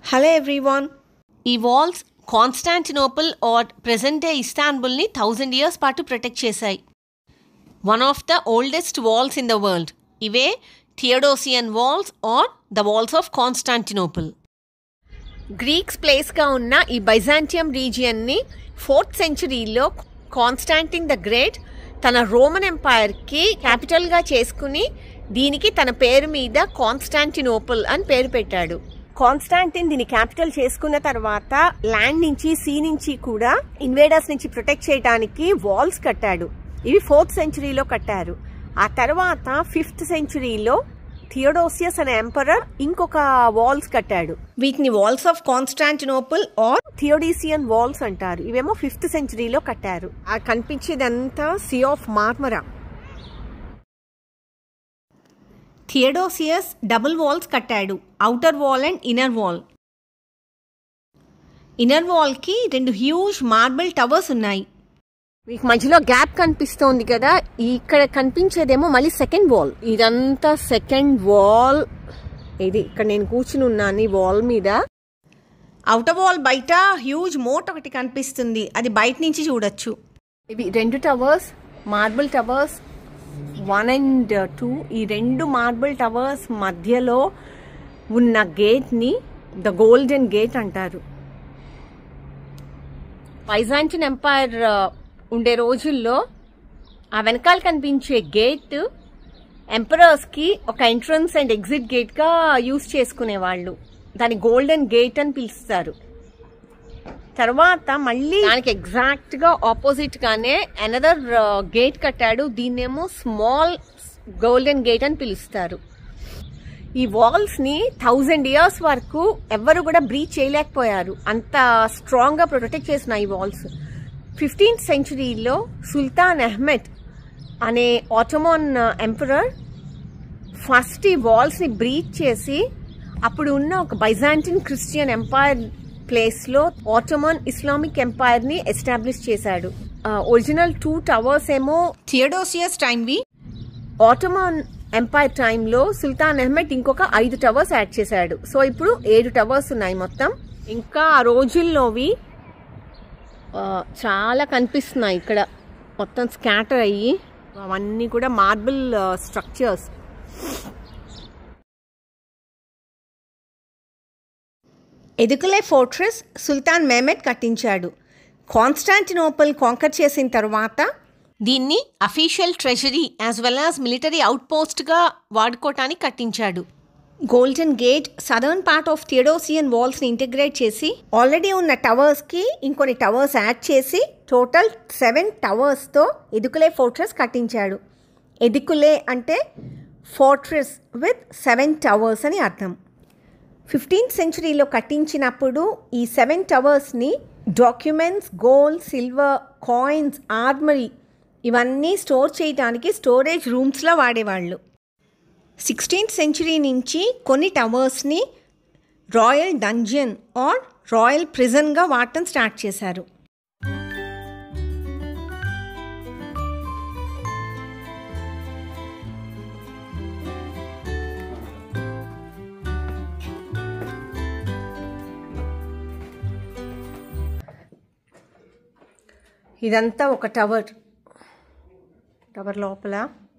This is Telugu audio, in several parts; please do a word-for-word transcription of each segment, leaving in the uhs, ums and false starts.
Hello everyone. ఈ walls Constantinople are present day ఇస్తాన్బుల్ని థౌజండ్ ఇయర్స్ పాటు ప్రొటెక్ట్ చేశాయి. One of the oldest walls in the world. ఇవే Theodosian walls are the walls of Constantinople. Greeks ప్లేస్గా ఉన్న ఈ బైజాంటియం రీజియన్ని ఫోర్త్ సెంచురీలో కాన్స్టాంటిన్ ద గ్రేట్ తన రోమన్ ఎంపైర్కి క్యాపిటల్గా చేసుకుని దీనికి తన పేరు మీద కాన్స్టాంటినోపుల్ అని పేరు పెట్టాడు. కాన్స్టాంటిన్ దీని క్యాపిటల్ చేసుకున్న తర్వాత ల్యాండ్ నుంచి సీ నుంచి కూడా ఇన్వేడర్స్ నుంచి ప్రొటెక్ట్ చేయడానికి వాల్స్ కట్టాడు. ఇవి ఫోర్త్ సెంచురీలో కట్టారు. ఆ తర్వాత ఫిఫ్త్ సెంచురీలో థియోడోసియస్ అనే ఎంపరర్ ఇంకొక వాల్స్ కట్టాడు. వీటిని walls of Constantinople or Theodosian walls అంటారు. ఇవేమో ఫిఫ్త్ సెంచురీలో కట్టారు. ఆ కనిపించేదంతా sea of Marmara. Theodosius double walls కట్టాడు, outer wall and inner wall. Inner వాల్కి రెండు హ్యూజ్ మార్బుల్ టవర్స్ ఉన్నాయి. మీకు మధ్యలో గ్యాప్ కనిపిస్తోంది కదా, ఇక్కడ కనిపించేదేమో మళ్ళీ సెకండ్ వాల్. ఇదంతా సెకండ్ వాల్. ఇది ఇక్కడ నేను కూర్చుని ఉన్నాను ఈ వాల్ మీద. ఔటర్ వాల్ బయట హ్యూజ్ మోట్ ఒకటి కనిపిస్తుంది, అది బయట నుంచి చూడొచ్చు. ఇవి రెండు towers, marble towers one and two. ఈ రెండు మార్బుల్ టవర్స్ మధ్యలో ఉన్న గేట్ని ద గోల్డెన్ గేట్ అంటారు. బైజాంటిన్ ఎంపైర్ ఉండే రోజుల్లో ఆ వెనకాల కనిపించే గేట్ ఎంపరర్స్కి ఒక ఎంట్రన్స్ అండ్ ఎగ్జిట్ గేట్గా యూజ్ చేసుకునేవాళ్ళు. దాన్ని గోల్డెన్ గేట్ అని పిలుస్తారు. తర్వాత మళ్ళీ దానికి ఎగ్జాక్ట్ గా ఆపోజిట్ గానే అనదర్ గేట్ కట్టాడు. దీన్నేమో స్మాల్ గోల్డెన్ గేట్ అని పిలుస్తారు. ఈ వాల్స్ ని థౌజండ్ ఇయర్స్ వరకు ఎవ్వరు కూడా బ్రీచ్ చేయలేకపోయారు, అంత స్ట్రాంగ్ గా ప్రొటెక్ట్ చేసిన ఈ వాల్స్. ఫిఫ్టీన్త్ సెంచురీలో సుల్తాన్ అహ్మెద్ అనే ఆటోమన్ ఎంపరర్ ఫస్ట్ ఈ వాల్స్ ని బ్రీచ్ చేసి అప్పుడు ఉన్న ఒక బైజాంటిన్ క్రిస్టియన్ ఎంపైర్ ప్లేస్ లో ఆటోమన్ ఇస్లామిక్ ఎంపైర్ ని ఎస్టాబ్లిష్ చేశాడు. ఒరిజినల్ టూ టవర్స్ ఏమో థియోడోసియస్ టైమ్వి. ఆటోమన్ ఎంపైర్ టైంలో సుల్తాన్ అహ్మెద్ ఇంకొక ఐదు టవర్స్ యాడ్ చేశాడు. సో ఇప్పుడు ఏడు టవర్స్ ఉన్నాయి మొత్తం. ఇంకా ఆ రోజుల్లోవి చాలా కనిపిస్తున్నాయి ఇక్కడ, మొత్తం స్కాటర్ అయ్యి. అవన్నీ కూడా marble structures. Yedikule fortress Sultan Mehmed కట్టించాడు. కాన్స్టాంటినోపుల్ కాంకర్ చేసిన తర్వాత దీన్ని official treasury as well as military అవుట్ పోస్ట్గా వాడుకోవటానికి కట్టించాడు. Golden gate southern part of Theodosian వాల్స్ని ఇంటిగ్రేట్ చేసి ఆల్రెడీ ఉన్న టవర్స్కి ఇంకొన్ని టవర్స్ యాడ్ చేసి టోటల్ సెవెన్ టవర్స్తో ఎదుకులే ఫోర్ట్రెస్ కట్టించాడు. ఎదుకులే అంటే ఫోర్ట్రెస్ విత్ సెవెన్ టవర్స్ అని అర్థం. ఫిఫ్టీన్త్ సెంచురీలో కట్టించినప్పుడు ఈ సెవెన్ టవర్స్ని documents, gold, silver, coins, armoury ఇవన్నీ స్టోర్ చేయడానికి స్టోరేజ్ రూమ్స్లో వాడేవాళ్ళు. సిక్స్టీన్త్ సెంచురీ నుంచి కొన్ని టవర్స్ని రాయల్ డంజన్ ఆర్ రాయల్ ప్రిజన్గా వాడటం స్టార్ట్ చేశారు. ఇదంతా ఒక టవర్. టవర్ లోపల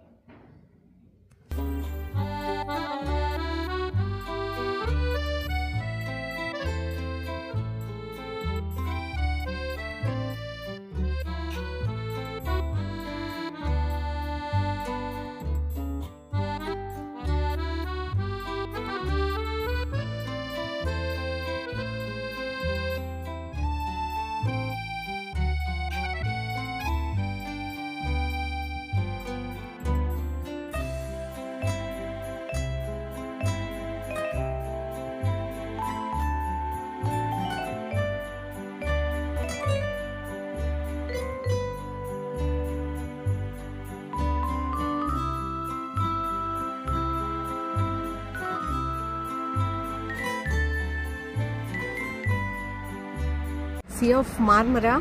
Sea of Marmara.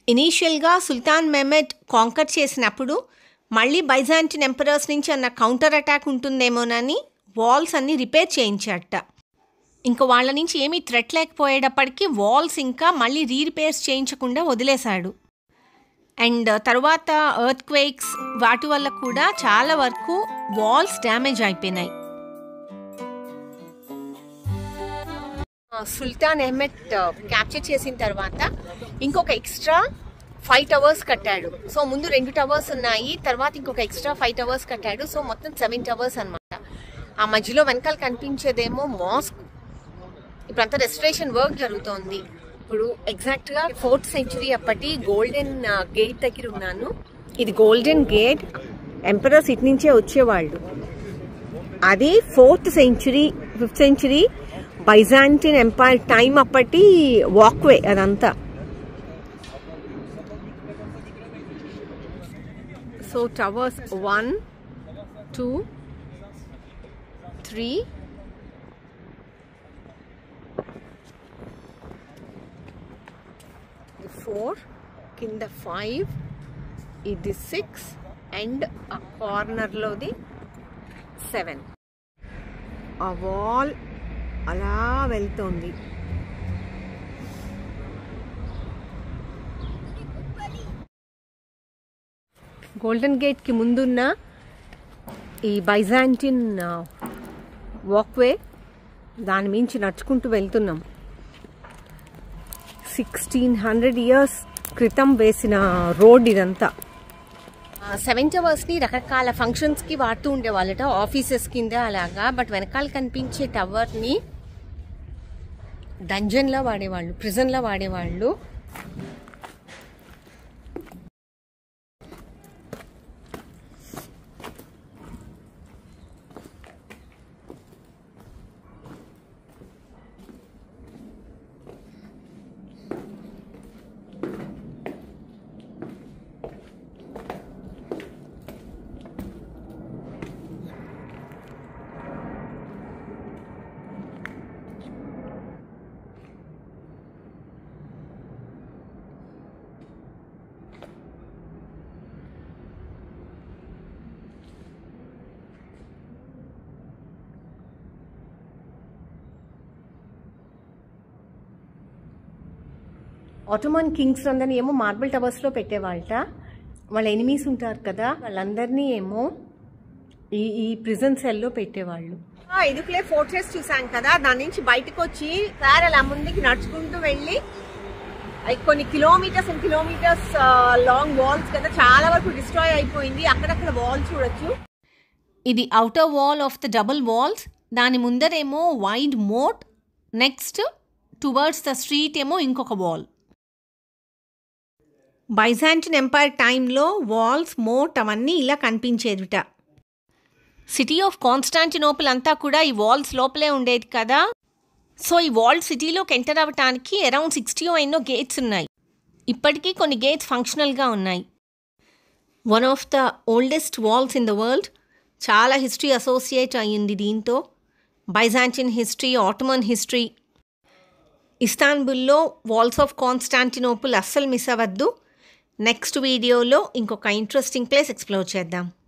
ఇనీషియల్గా సుల్తాన్ మెహమెట్ కాంకర్ చేసినప్పుడు మళ్ళీ బైజాంటిన్ ఎంపరర్స్ నుంచి అన్న కౌంటర్ అటాక్ ఉంటుందేమోనని వాల్స్ అన్నీ రిపేర్ చేయించాట. ఇంకా వాళ్ళ నుంచి ఏమీ థ్రెట్ లేకపోయేటప్పటికీ వాల్స్ ఇంకా మళ్ళీ రీరిపేర్స్ చేయించకుండా వదిలేశాడు. అండ్ తర్వాత ఎర్త్ క్వేక్స్ వాటి వల్ల కూడా చాలా వరకు వాల్స్ డ్యామేజ్ అయిపోయినాయి. సుల్తాన్ అహ్మద్ క్యాప్చర్ చేసిన తర్వాత ఇంకొక ఎక్స్ట్రా ఫైవ్ టవర్స్ కట్టాడు. సో ముందు రెండు టవర్స్ ఉన్నాయి, తర్వాత ఇంకొక ఎక్స్ట్రా ఫైవ్ టవర్స్ కట్టాడు. సో మొత్తం సెవెన్ టవర్స్ అనమాట. ఆ మధ్యలో వెనకాల కనిపించేదేమో మాస్క్. ఇప్పుడంతా రెస్టరేషన్ వర్క్ జరుగుతోంది. ఇప్పుడు ఎగ్జాక్ట్గా ఫోర్త్ సెంచురీ అప్పటి గోల్డెన్ గేట్ దగ్గర ఉన్నాను. ఇది గోల్డెన్ గేట్, ఎంపరర్స్ ఇటు నుంచే వచ్చేవాళ్ళు. అది fourth century fifth century Byzantine empire time అప్పటి వాక్వే అదంతా. So towers one two three four, కింద ఫైవ్, ఇది సిక్స్ అండ్ ఆ కార్నర్లోది సెవెన్. ఆ వాల్ అలా వెళ్తోంది. గోల్డెన్ గేట్కి ముందున్న ఈ బైజాంటిన్ వాక్వే, దాని మించి నడుచుకుంటూ వెళ్తున్నాం. సిక్స్టీన్ హండ్రెడ్ ఇయర్స్ క్రితం వేసిన రోడ్ ఇదంతా. సెవెన్ టవర్స్ని రకరకాల ఫంక్షన్స్కి వాడుతూ ఉండేవాళ్ళట, ఆఫీసెస్ కింద అలాగా. బట్ వెనకాల కనిపించే టవర్ని డంజన్లా వాడేవాళ్ళు, ప్రిజన్లా వాడేవాళ్ళు. ఆటోమన్ కింగ్స్ అందరినీ ఏమో మార్బుల్ టవర్స్లో పెట్టేవాళ్ళట. వాళ్ళ ఎనిమీస్ ఉంటారు కదా, వాళ్ళందరినీ ఏమో ఈ ఈ ప్రిజన్ సెల్లో పెట్టేవాళ్ళు. ఇదుకులే ఫోర్ట్రెస్ చూసాం కదా, దాని నుంచి బయటకు వచ్చి సార్ అలా ముందుకి నడుచుకుంటూ వెళ్ళి కొన్ని kilometres and kilometres long walls కదా, చాలా వరకు డిస్ట్రాయ్ అయిపోయింది. అక్కడక్కడ వాల్ చూడొచ్చు. ఇది outer wall of the double walls. దాని ముందరేమో wide moat, next towards the street ఏమో ఇంకొక వాల్. బైజాంటిన్ ఎంపైర్ టైంలో వాల్స్, మోట్ అవన్నీ ఇలా కనిపించేదిట. సిటీ ఆఫ్ కాన్స్టాంటినోపుల్ అంతా కూడా ఈ వాల్స్ లోపలే ఉండేది కదా. సో ఈ వాల్ సిటీలోకి ఎంటర్ అవ్వటానికి అరౌండ్ సిక్స్టీ ఎన్నో గేట్స్ ఉన్నాయి. ఇప్పటికీ కొన్ని గేట్స్ ఫంక్షనల్గా ఉన్నాయి. One of the oldest walls in the world. చాలా హిస్టరీ అసోసియేట్ అయ్యింది దీంతో. Byzantine history, Ottoman history. ఇస్తాన్బుల్లో వాల్స్ ఆఫ్ కాన్స్టాంటినోపుల్ అస్సలు మిస్ అవ్వద్దు. నెక్స్ట్ వీడియోలో ఇంకొక ఇంట్రెస్టింగ్ ప్లేస్ ఎక్స్ప్లోర్ చేద్దాం.